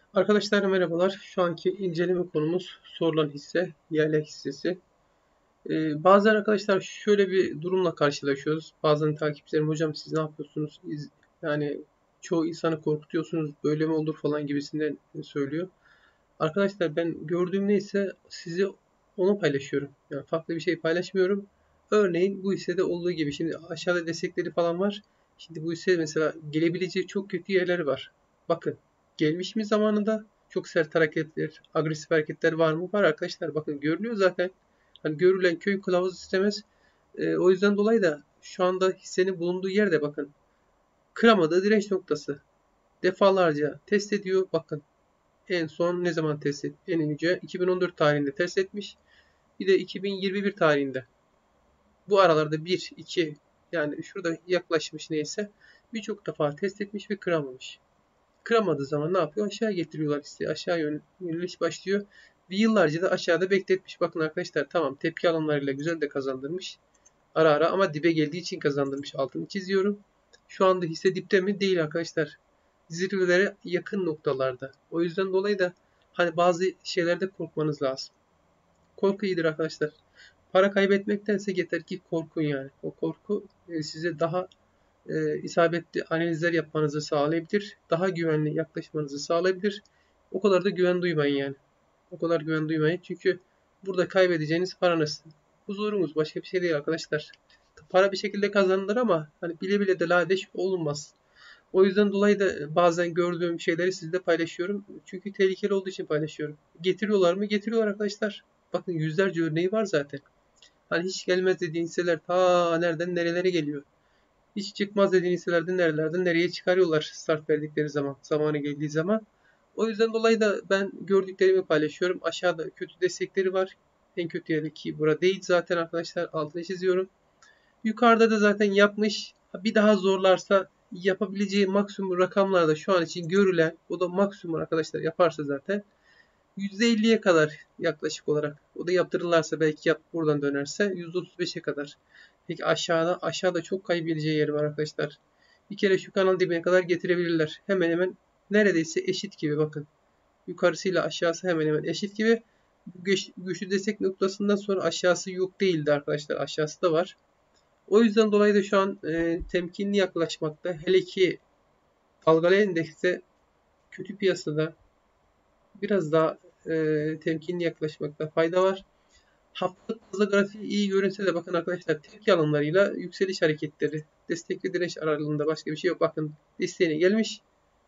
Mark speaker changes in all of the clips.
Speaker 1: Arkadaşlar merhabalar. Şu anki inceleme konumuz sorulan hisse, yelek hissesi. Bazen arkadaşlar şöyle bir durumla karşılaşıyoruz. Bazen takipçilerim hocam siz ne yapıyorsunuz? Yani çoğu insanı korkutuyorsunuz. Böyle mi olur falan gibisinden söylüyor. Arkadaşlar ben gördüğüm neyse size onu paylaşıyorum. Yani farklı bir şey paylaşmıyorum. Örneğin bu hissede olduğu gibi. Şimdi aşağıda destekleri falan var. Şimdi bu hisse mesela gelebileceği çok kötü yerleri var. Bakın gelmiş mi zamanında çok sert hareketler, agresif hareketler var mı? Var arkadaşlar. Bakın görülüyor zaten. Hani görülen köy kılavuz istemez. O yüzden dolayı da şu anda hissenin bulunduğu yerde bakın. Kıramadığı direnç noktası. Defalarca test ediyor. Bakın en son ne zaman test etti? En önce 2014 tarihinde test etmiş. Bir de 2021 tarihinde. Bu aralarda 1, 2 yani şurada yaklaşmış neyse birçok defa test etmiş ve kıramamış. Kıramadığı zaman ne yapıyor? Aşağı getiriyorlar işte. Aşağı yöneliş başlıyor. Ve yıllarca da aşağıda bekletmiş. Bakın arkadaşlar tamam tepki alanlarıyla güzel de kazandırmış. Ara ara ama dibe geldiği için kazandırmış. Altını çiziyorum. Şu anda hisse dipte mi? Değil arkadaşlar. Zirvelere yakın noktalarda. O yüzden dolayı da hani bazı şeylerde korkmanız lazım. Korku iyidir arkadaşlar. Para kaybetmektense yeter ki korkun yani. O korku size daha isabetli analizler yapmanızı sağlayabilir. Daha güvenli yaklaşmanızı sağlayabilir. O kadar da güven duymayın yani. O kadar güven duymayın. Çünkü burada kaybedeceğiniz paranız. Huzurumuz başka bir şey değil arkadaşlar. Para bir şekilde kazanılır ama hani bile bile de lades olunmaz. O yüzden dolayı da bazen gördüğüm şeyleri sizle paylaşıyorum. Çünkü tehlikeli olduğu için paylaşıyorum. Getiriyorlar mı? Getiriyorlar arkadaşlar. Bakın yüzlerce örneği var zaten. Hani hiç gelmez dediğin hisseler ta nereden nerelere geliyor. Hiç çıkmaz dediğin hisselerden nerelerden nereye çıkarıyorlar start verdikleri zaman, zamanı geldiği zaman. O yüzden dolayı da ben gördüklerimi paylaşıyorum. Aşağıda kötü destekleri var. En kötü yeri ki bura değil zaten arkadaşlar altını çiziyorum. Yukarıda da zaten yapmış. Bir daha zorlarsa yapabileceği maksimum rakamlarda şu an için görülen o da maksimum arkadaşlar yaparsa zaten %50'ye kadar yaklaşık olarak. O da yaptırırlarsa belki buradan dönerse %35'e kadar. Peki aşağıda çok kaybedeceği yer var arkadaşlar. Bir kere şu kanal dibine kadar getirebilirler. Hemen hemen neredeyse eşit gibi bakın. Yukarısıyla aşağısı hemen hemen eşit gibi. Bu güçlü destek noktasından sonra aşağısı yok değildi arkadaşlar. Aşağısı da var. O yüzden dolayı da şu an temkinli yaklaşmakta. Hele ki dalgalı endekste kötü piyasada biraz daha temkinli yaklaşmakta fayda var. Haftalık bazda grafiği iyi görünse de bakın arkadaşlar tepki alanlarıyla yükseliş hareketleri, destek ve direnç aralığında başka bir şey yok. Bakın desteğine gelmiş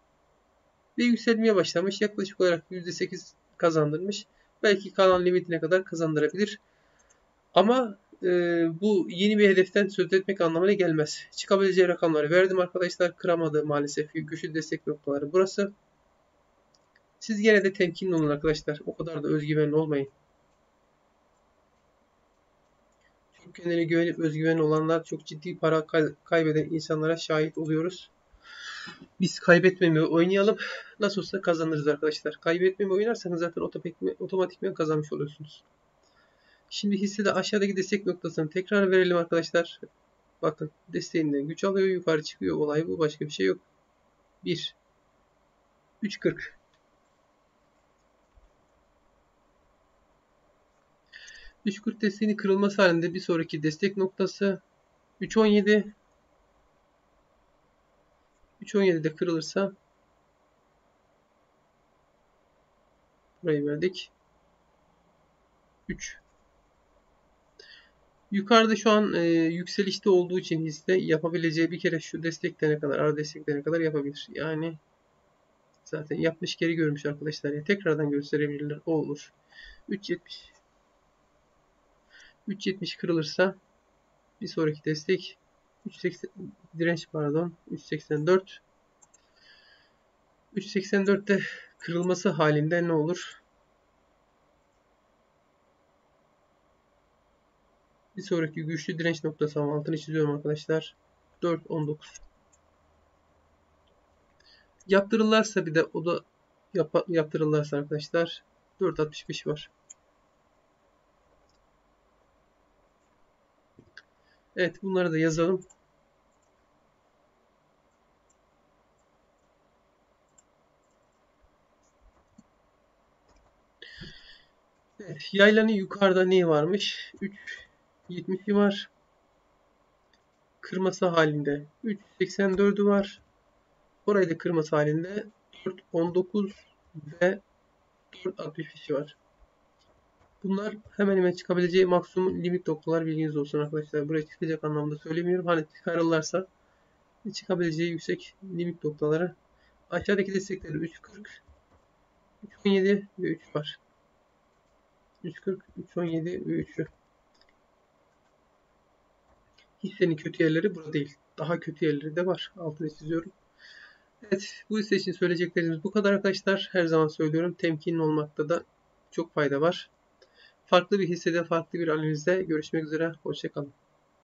Speaker 1: ve yükselmeye başlamış. Yaklaşık olarak %8 kazandırmış. Belki kalan limitine kadar kazandırabilir. Ama bu yeni bir hedeften söz etmek anlamına gelmez. Çıkabileceği rakamları verdim arkadaşlar. Kıramadı maalesef. Güçlü destek noktaları burası. Siz gene de temkinli olun arkadaşlar. O kadar da özgüvenli olmayın. Çok kendine güvenip özgüvenli olanlar çok ciddi para kaybeden insanlara şahit oluyoruz. Biz kaybetmemeyi oynayalım. Nasıl olsa kazanırız arkadaşlar. Kaybetmemeyi oynarsanız zaten otomatikman kazanmış oluyorsunuz. Şimdi hissede aşağıdaki destek noktasını tekrar verelim arkadaşlar. Bakın desteğinden güç alıyor, yukarı çıkıyor. Olay bu, başka bir şey yok. 1 3.40 3.40 desteğini kırılması halinde bir sonraki destek noktası 3.17 3.17'de kırılırsa burayı verdik. 3 Yukarıda şu an yükselişte olduğu için hisse yapabileceği bir kere şu desteklerine kadar, ara desteklerine kadar yapabilir. Yani zaten yapmış geri görmüş arkadaşlar. Ya tekrardan gösterebilirler. O olur. 3.70 3.70 kırılırsa bir sonraki destek 3.80 direnç pardon 3.84 3.84'te kırılması halinde ne olur? Bir sonraki güçlü direnç noktası altını çiziyorum arkadaşlar. 4.19 yaptırırlarsa bir de o da yaptırırlarsa arkadaşlar 4.65 var. Evet bunları da yazalım. Yaylanın yukarıda neyi varmış? 3.70'i var. Kırması halinde 3.84'ü var. Orayı da kırması halinde 4.19 ve 4.65'i var. Bunlar hemen hemen çıkabileceği maksimum limit noktalar, bilginiz olsun arkadaşlar. Buraya çıkacak anlamda söylemiyorum. Hani çıkarırlarsa çıkabileceği yüksek limit noktaları. Aşağıdaki destekleri 3.40, 3.17 ve 3 var. 3.40, 3.17 ve 3'ü. Hissenin kötü yerleri burada değil. Daha kötü yerleri de var. Altını çiziyorum. Evet, bu hisse için söyleyeceklerimiz bu kadar arkadaşlar. Her zaman söylüyorum, temkinli olmakta da çok fayda var. Farklı bir hissede, farklı bir analizde görüşmek üzere. Hoşça kalın.